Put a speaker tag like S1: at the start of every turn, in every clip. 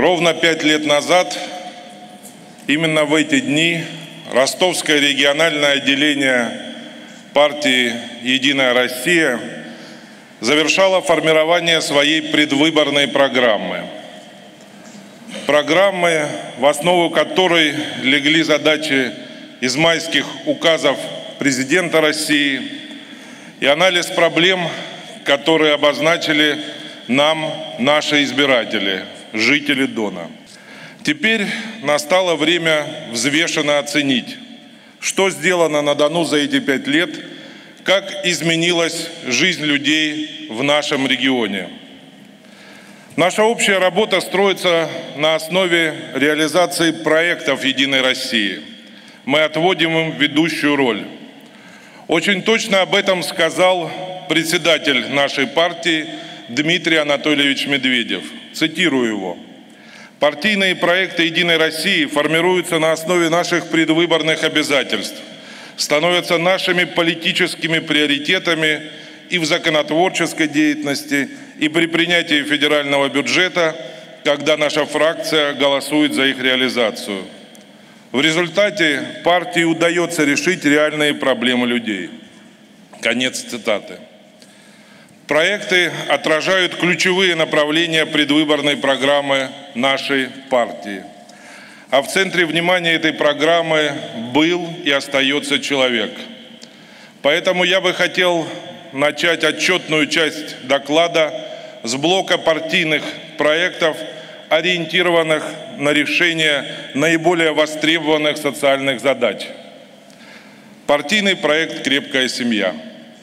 S1: Ровно 5 лет назад, именно в эти дни, Ростовское региональное отделение партии «Единая Россия» завершало формирование своей предвыборной программы. Программы, в основу которой легли задачи из майских указов президента России и анализ проблем, которые обозначили нам наши избиратели, жители Дона. Теперь настало время взвешенно оценить, что сделано на Дону за эти 5 лет, как изменилась жизнь людей в нашем регионе. Наша общая работа строится на основе реализации проектов «Единой России». Мы отводим им ведущую роль. Очень точно об этом сказал председатель нашей партии Дмитрий Анатольевич Медведев. Цитирую его. «Партийные проекты «Единой России» формируются на основе наших предвыборных обязательств, становятся нашими политическими приоритетами и в законотворческой деятельности, и при принятии федерального бюджета, когда наша фракция голосует за их реализацию. В результате партии удается решить реальные проблемы людей». Конец цитаты. Проекты отражают ключевые направления предвыборной программы нашей партии. А в центре внимания этой программы был и остается человек. Поэтому я бы хотел начать отчетную часть доклада с блока партийных проектов, ориентированных на решение наиболее востребованных социальных задач. Партийный проект «Крепкая семья».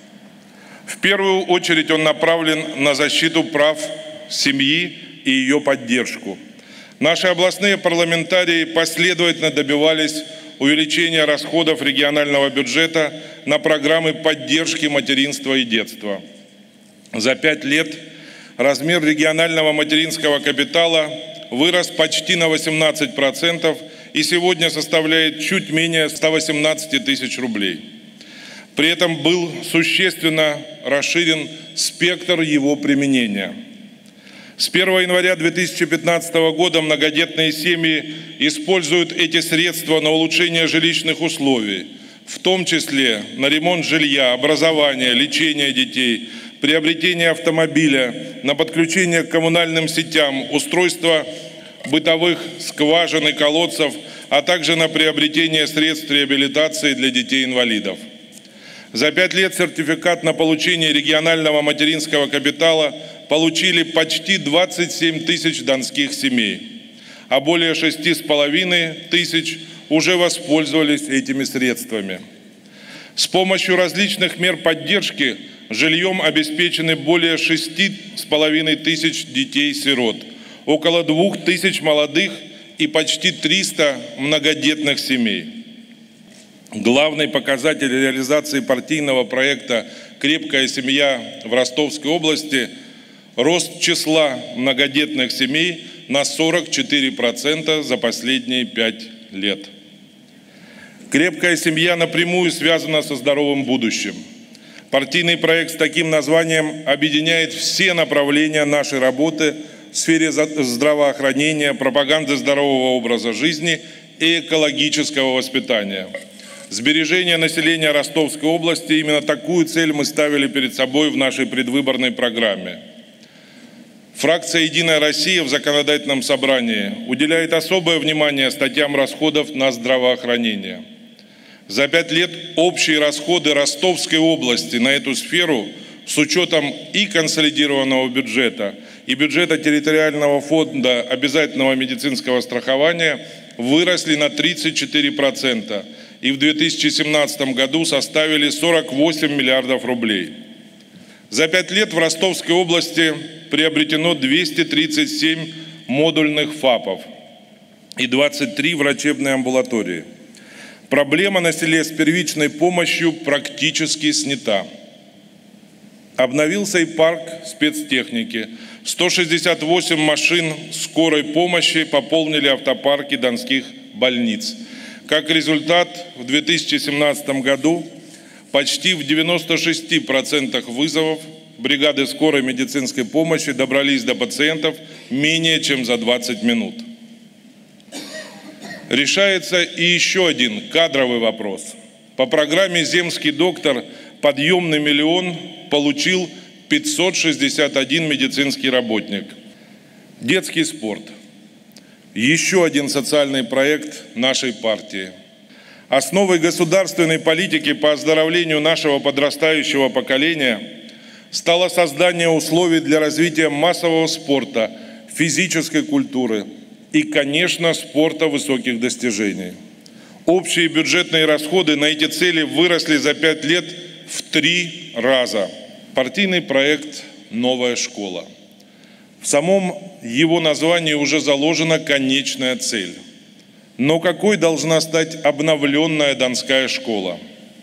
S1: В первую очередь он направлен на защиту прав семьи и ее поддержку. Наши областные парламентарии последовательно добивались увеличения расходов регионального бюджета на программы поддержки материнства и детства. За 5 лет размер регионального материнского капитала вырос почти на 18% и сегодня составляет чуть менее 118 тысяч рублей. При этом был существенно расширен спектр его применения. С 1 января 2015 года многодетные семьи используют эти средства на улучшение жилищных условий, в том числе на ремонт жилья, образование, лечение детей, приобретение автомобиля, на подключение к коммунальным сетям, устройство бытовых скважин и колодцев, а также на приобретение средств реабилитации для детей-инвалидов. За 5 лет сертификат на получение регионального материнского капитала получили почти 27 тысяч донских семей, а более 6,5 тысяч уже воспользовались этими средствами. С помощью различных мер поддержки жильем обеспечены более 6,5 тысяч детей-сирот, около 2 тысяч молодых и почти 300 многодетных семей. Главный показатель реализации партийного проекта «Крепкая семья» в Ростовской области – рост числа многодетных семей на 44% за последние 5 лет. Крепкая семья напрямую связана со здоровым будущим. Партийный проект с таким названием объединяет все направления нашей работы в сфере здравоохранения, пропаганды здорового образа жизни и экологического воспитания. Сбережение населения Ростовской области – именно такую цель мы ставили перед собой в нашей предвыборной программе. Фракция «Единая Россия» в законодательном собрании уделяет особое внимание статьям расходов на здравоохранение. За 5 лет общие расходы Ростовской области на эту сферу с учетом и консолидированного бюджета, и бюджета территориального фонда обязательного медицинского страхования выросли на 34%. И в 2017 году составили 48 миллиардов рублей. За 5 лет в Ростовской области приобретено 237 модульных ФАПов и 23 врачебные амбулатории. Проблема на селе с первичной помощью практически снята. Обновился и парк спецтехники. 168 машин скорой помощи пополнили автопарки донских больниц. Как результат, в 2017 году почти в 96% вызовов бригады скорой медицинской помощи добрались до пациентов менее чем за 20 минут. Решается и еще один кадровый вопрос. По программе «Земский доктор» подъемный миллион получил 561 медицинский работник. Детский спорт. Еще один социальный проект нашей партии. Основой государственной политики по оздоровлению нашего подрастающего поколения стало создание условий для развития массового спорта, физической культуры и, конечно, спорта высоких достижений. Общие бюджетные расходы на эти цели выросли за 5 лет в 3 раза. Партийный проект «Новая школа». В самом его названии уже заложена конечная цель. Но какой должна стать обновленная Донская школа?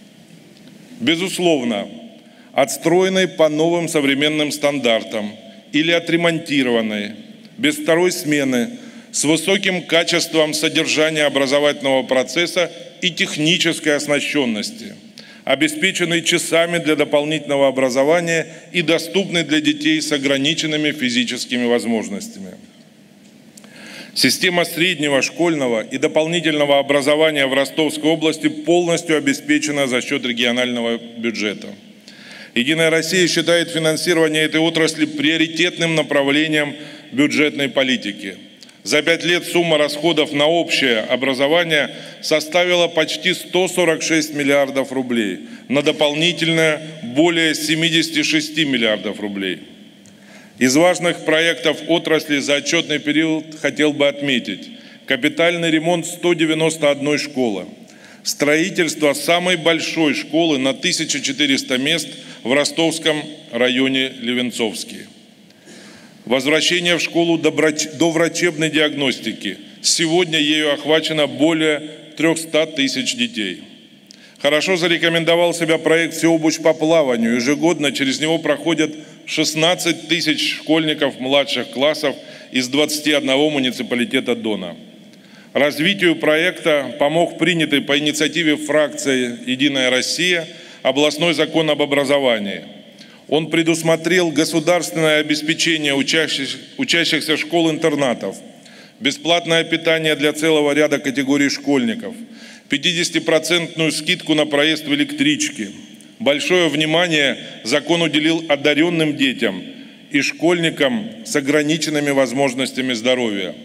S1: Безусловно, отстроенной по новым современным стандартам или отремонтированной, без второй смены, с высоким качеством содержания образовательного процесса и технической оснащенности, обеспеченной часами для дополнительного образования и доступной для детей с ограниченными физическими возможностями. Система среднего школьного и дополнительного образования в Ростовской области полностью обеспечена за счет регионального бюджета. «Единая Россия» считает финансирование этой отрасли приоритетным направлением бюджетной политики. За 5 лет сумма расходов на общее образование составила почти 146 миллиардов рублей, на дополнительное более 76 миллиардов рублей. Из важных проектов отрасли за отчетный период хотел бы отметить капитальный ремонт 191 школы, строительство самой большой школы на 1400 мест в ростовском районе Левенцовский. Возвращение в школу до врачебной диагностики. Сегодня ею охвачено более 300 тысяч детей. Хорошо зарекомендовал себя проект «Всеобуч по плаванию». Ежегодно через него проходят 16 тысяч школьников младших классов из 21 муниципалитета Дона. Развитию проекта помог принятый по инициативе фракции «Единая Россия» областной закон об образовании. Он предусмотрел государственное обеспечение учащихся школ-интернатов, бесплатное питание для целого ряда категорий школьников, 50% скидку на проезд в электричке. Большое внимание закон уделил одаренным детям и школьникам с ограниченными возможностями здоровья.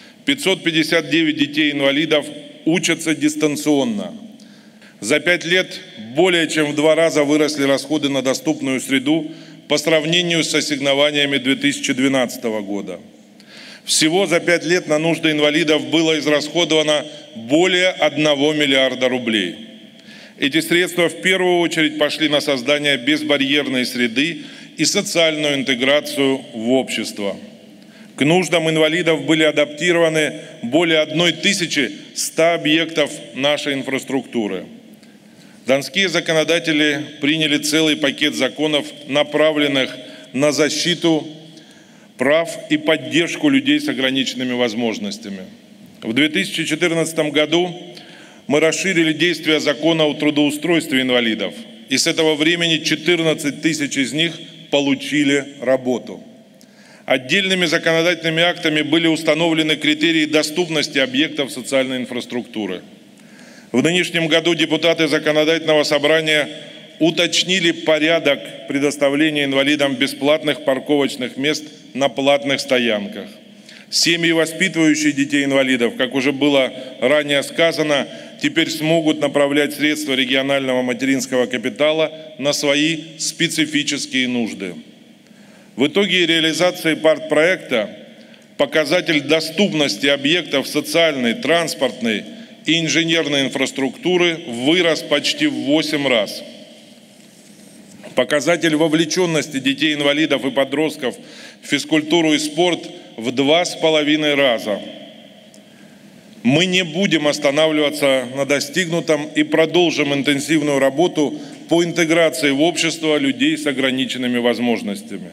S1: 559 детей-инвалидов учатся дистанционно. За 5 лет более чем в 2 раза выросли расходы на доступную среду по сравнению с ассигнованиями 2012 года. Всего за 5 лет на нужды инвалидов было израсходовано более 1 миллиарда рублей. Эти средства в первую очередь пошли на создание безбарьерной среды и социальную интеграцию в общество. К нуждам инвалидов были адаптированы более 1100 объектов нашей инфраструктуры. Донские законодатели приняли целый пакет законов, направленных на защиту прав и поддержку людей с ограниченными возможностями. В 2014 году мы расширили действие закона о трудоустройстве инвалидов, и с этого времени 14 тысяч из них получили работу. Отдельными законодательными актами были установлены критерии доступности объектов социальной инфраструктуры. В нынешнем году депутаты Законодательного собрания уточнили порядок предоставления инвалидам бесплатных парковочных мест на платных стоянках. Семьи, воспитывающие детей-инвалидов, как уже было ранее сказано, теперь смогут направлять средства регионального материнского капитала на свои специфические нужды. В итоге реализации партпроекта показатель доступности объектов социальной, транспортной и инженерной инфраструктуры вырос почти в 8 раз. Показатель вовлеченности детей-инвалидов и подростков в физкультуру и спорт в 2,5 раза. Мы не будем останавливаться на достигнутом и продолжим интенсивную работу по интеграции в общество людей с ограниченными возможностями.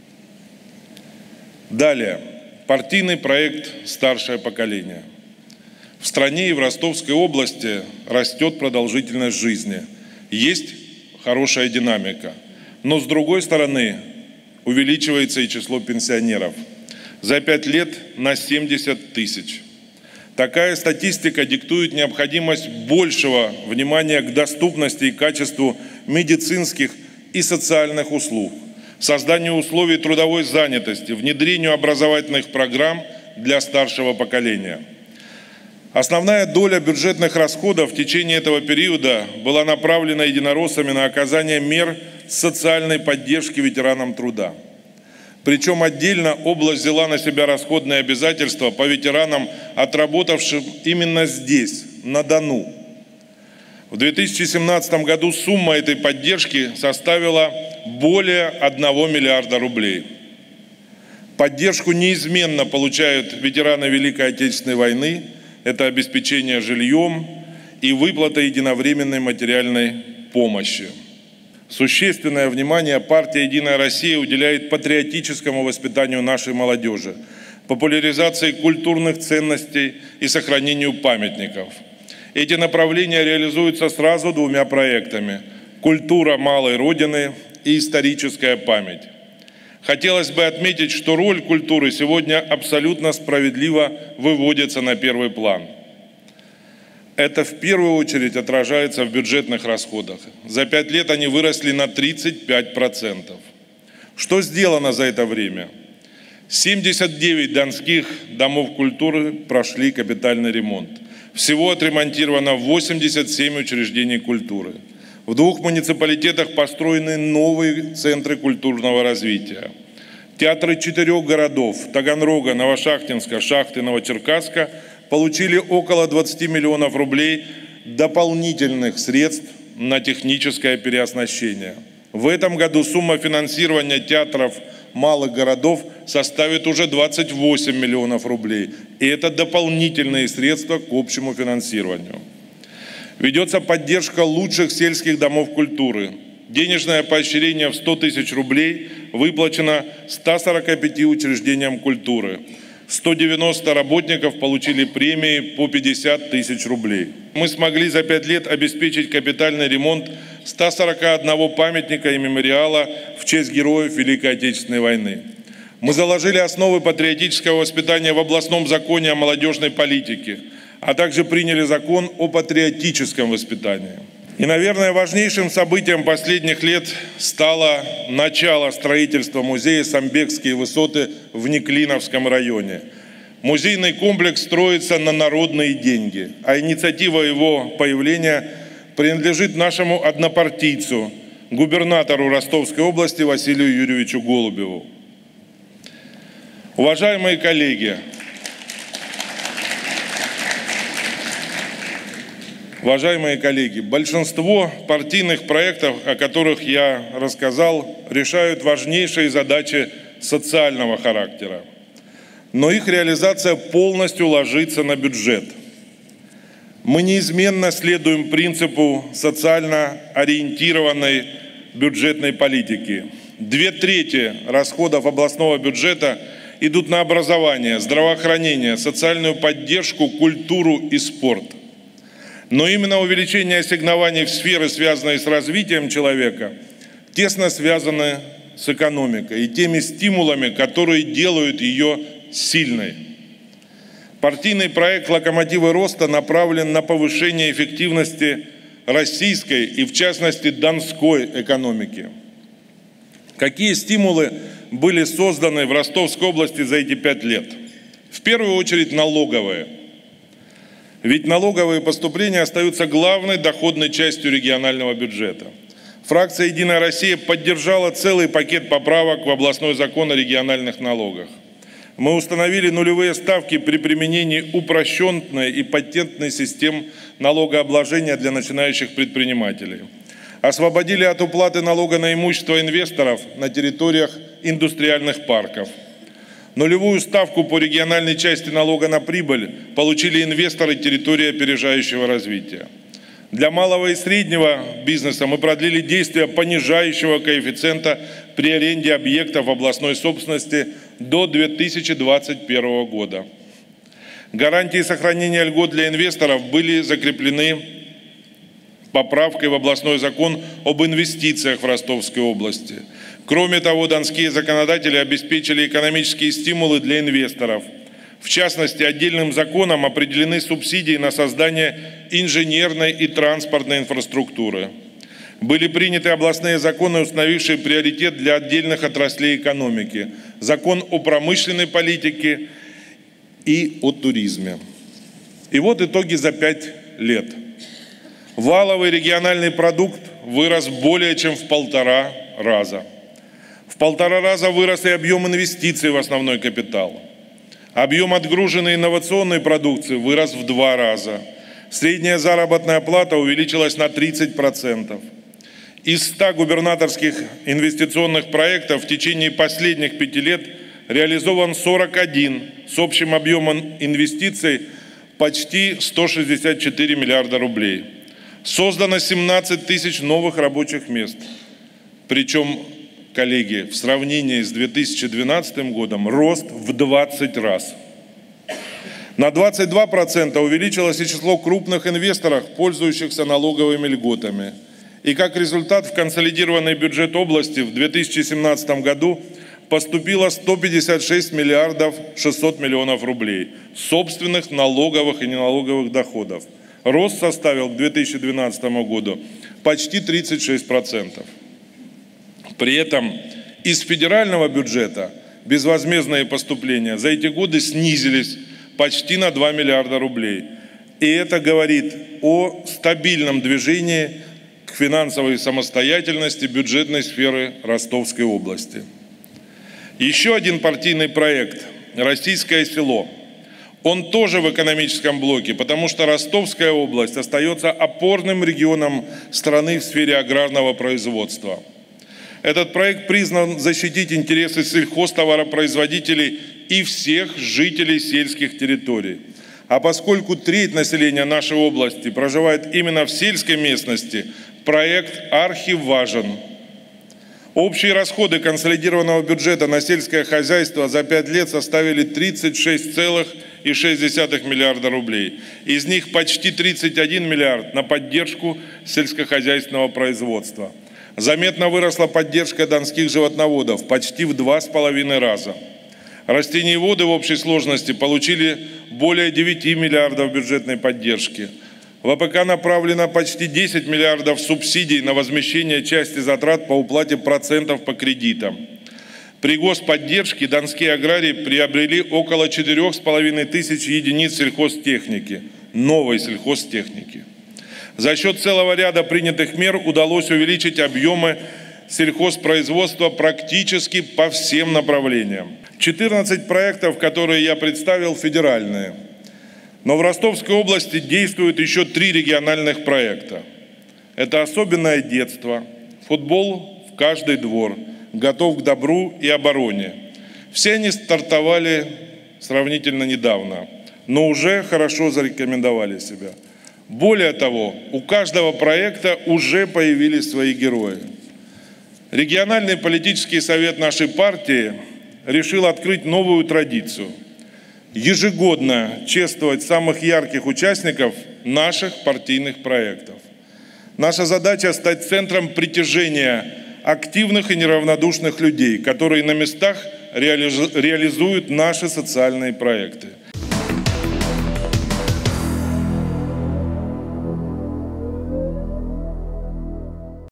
S1: Далее. Партийный проект «Старшее поколение». В стране и в Ростовской области растет продолжительность жизни. Есть хорошая динамика. Но с другой стороны, увеличивается и число пенсионеров. За 5 лет на 70 тысяч. Такая статистика диктует необходимость большего внимания к доступности и качеству медицинских и социальных услуг, созданию условий трудовой занятости, внедрению образовательных программ для старшего поколения. Основная доля бюджетных расходов в течение этого периода была направлена единороссами на оказание мер социальной поддержки ветеранам труда. Причем отдельно область взяла на себя расходные обязательства по ветеранам, отработавшим именно здесь, на Дону. В 2017 году сумма этой поддержки составила более 1 миллиарда рублей. Поддержку неизменно получают ветераны Великой Отечественной войны, это обеспечение жильем и выплата единовременной материальной помощи. Существенное внимание партия «Единая Россия» уделяет патриотическому воспитанию нашей молодежи, популяризации культурных ценностей и сохранению памятников. Эти направления реализуются сразу 2 проектами – «Культура малой Родины» и «Историческая память». Хотелось бы отметить, что роль культуры сегодня абсолютно справедливо выводится на первый план. Это в первую очередь отражается в бюджетных расходах. За 5 лет они выросли на 35%. Что сделано за это время? 79 донских домов культуры прошли капитальный ремонт. Всего отремонтировано 87 учреждений культуры. В 2 муниципалитетах построены новые центры культурного развития. Театры 4 городов – Таганрога, Новошахтинска, Шахты, Новочеркасска – получили около 20 миллионов рублей дополнительных средств на техническое переоснащение. В этом году сумма финансирования театров малых городов составит уже 28 миллионов рублей. И это дополнительные средства к общему финансированию. Ведется поддержка лучших сельских домов культуры. Денежное поощрение в 100 тысяч рублей выплачено 145 учреждениям культуры. 190 работников получили премии по 50 тысяч рублей. Мы смогли за 5 лет обеспечить капитальный ремонт 141 памятника и мемориала в честь героев Великой Отечественной войны. Мы заложили основы патриотического воспитания в областном законе о молодежной политике, а также приняли закон о патриотическом воспитании. И, наверное, важнейшим событием последних лет стало начало строительства музея «Самбекские высоты» в Неклиновском районе. Музейный комплекс строится на народные деньги, а инициатива его появления принадлежит нашему однопартийцу, губернатору Ростовской области Василию Юрьевичу Голубеву. Уважаемые коллеги, большинство партийных проектов, о которых я рассказал, решают важнейшие задачи социального характера. Но их реализация полностью ложится на бюджет. Мы неизменно следуем принципу социально ориентированной бюджетной политики. 2/3 расходов областного бюджета идут на образование, здравоохранение, социальную поддержку, культуру и спорт. Но именно увеличение ассигнований в сферы, связанные с развитием человека, тесно связаны с экономикой и теми стимулами, которые делают ее сильной. Партийный проект «Локомотивы роста» направлен на повышение эффективности российской и, в частности, донской экономики. Какие стимулы были созданы в Ростовской области за эти 5 лет? В первую очередь налоговые. Ведь налоговые поступления остаются главной доходной частью регионального бюджета. Фракция «Единая Россия» поддержала целый пакет поправок в областной закон о региональных налогах. Мы установили нулевые ставки при применении упрощенной и патентной систем налогообложения для начинающих предпринимателей. Освободили от уплаты налога на имущество инвесторов на территориях индустриальных парков. Нулевую ставку по региональной части налога на прибыль получили инвесторы территории опережающего развития. Для малого и среднего бизнеса мы продлили действие понижающего коэффициента при аренде объектов областной собственности до 2021 года. Гарантии сохранения льгот для инвесторов были закреплены поправкой в областной закон об инвестициях в Ростовской области. Кроме того, донские законодатели обеспечили экономические стимулы для инвесторов. В частности, отдельным законом определены субсидии на создание инженерной и транспортной инфраструктуры. Были приняты областные законы, установившие приоритет для отдельных отраслей экономики. Закон о промышленной политике и о туризме. И вот итоги за 5 лет. Валовый региональный продукт вырос более чем в 1,5 раза. В 1,5 раза вырос и объем инвестиций в основной капитал. Объем отгруженной инновационной продукции вырос в 2 раза. Средняя заработная плата увеличилась на 30%. Из 100 губернаторских инвестиционных проектов в течение последних 5 лет реализован 41 с общим объемом инвестиций почти 164 миллиарда рублей. Создано 17 тысяч новых рабочих мест. Причем, коллеги, в сравнении с 2012 годом рост в 20 раз. На 22% увеличилось и число крупных инвесторов, пользующихся налоговыми льготами. И как результат в консолидированный бюджет области в 2017 году поступило 156 миллиардов 600 миллионов рублей собственных налоговых и неналоговых доходов. Рост составил к 2012 году почти 36%. При этом из федерального бюджета безвозмездные поступления за эти годы снизились почти на 2 миллиарда рублей. И это говорит о стабильном движении к финансовой самостоятельности бюджетной сферы Ростовской области. Еще один партийный проект «Российское село». Он тоже в экономическом блоке, потому что Ростовская область остается опорным регионом страны в сфере аграрного производства. Этот проект призван защитить интересы сельхозтоваропроизводителей и всех жителей сельских территорий. А поскольку треть населения нашей области проживает именно в сельской местности, проект архиважен. Общие расходы консолидированного бюджета на сельское хозяйство за 5 лет составили 36,6 миллиарда рублей. Из них почти 31 миллиард на поддержку сельскохозяйственного производства. Заметно выросла поддержка донских животноводов почти в 2,5 раза. Растениеводы в общей сложности получили более 9 миллиардов бюджетной поддержки. В АПК направлено почти 10 миллиардов субсидий на возмещение части затрат по уплате процентов по кредитам. При господдержке донские аграрии приобрели около 4,5 тысяч единиц сельхозтехники, новой сельхозтехники. За счет целого ряда принятых мер удалось увеличить объемы сельхозпроизводства практически по всем направлениям. 14 проектов, которые я представил, федеральные. Но в Ростовской области действуют еще 3 региональных проекта. Это «Особенное детство», «Футбол в каждый двор», «Готов к добру и обороне». Все они стартовали сравнительно недавно, но уже хорошо зарекомендовали себя. Более того, у каждого проекта уже появились свои герои. Региональный политический совет нашей партии решил открыть новую традицию – ежегодно чествовать самых ярких участников наших партийных проектов. Наша задача – стать центром притяжения активных и неравнодушных людей, которые на местах реализуют наши социальные проекты.